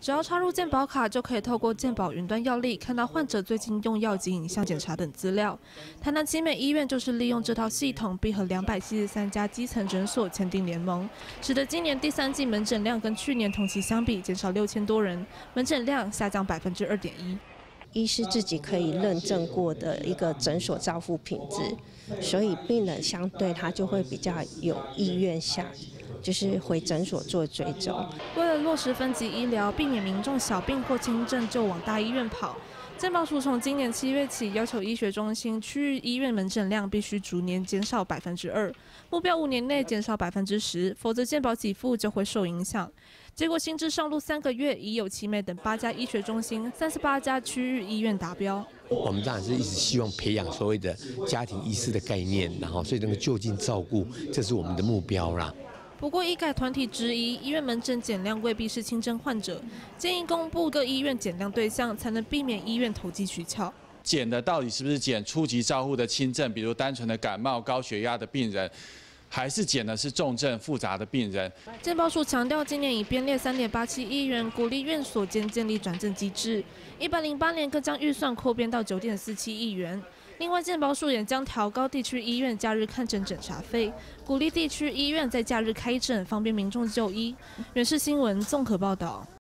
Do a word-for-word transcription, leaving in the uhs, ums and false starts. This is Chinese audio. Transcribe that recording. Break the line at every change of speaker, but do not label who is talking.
只要插入健保卡，就可以透过健保云端药历看到患者最近用药及影像检查等资料。台南奇美医院就是利用这套系统，并和两百七十三家基层诊所签订联盟，使得今年第三季门诊量跟去年同期相比减少六千多人，门诊量下降百分之二点一。
医师自己可以认证过的一个诊所照护品质，所以病人相对他就会比较有意愿下，就是回诊所做追踪。
为了落实分级医疗，避免民众小病或轻症就往大医院跑，健保署从今年七月起要求医学中心、区域医院门诊量必须逐年减少百分之二，目标五年内减少百分之十，否则健保给付就会受影响。 结果新制上路三个月，已有奇美等八家医学中心、三十八家区域医院达标。
我们当然是一直希望培养所谓的家庭医师的概念，然后所以那个就近照顾，这是我们的目标啦。
不过，医改团体质疑医院门诊减量未必是轻症患者，建议公布各医院减量对象，才能避免医院投机取巧。
减的到底是不是减初级照护的轻症，比如单纯的感冒、高血压的病人？ 还是减的是重症复杂的病人。
健保署强调，今年已编列三点八七亿元，鼓励院所间建立转正机制。一百零八年更将预算扩编到九点四七亿元。另外，健保署也将调高地区医院假日看诊诊查费，鼓励地区医院在假日开诊，方便民众就医。原视新闻综合报道。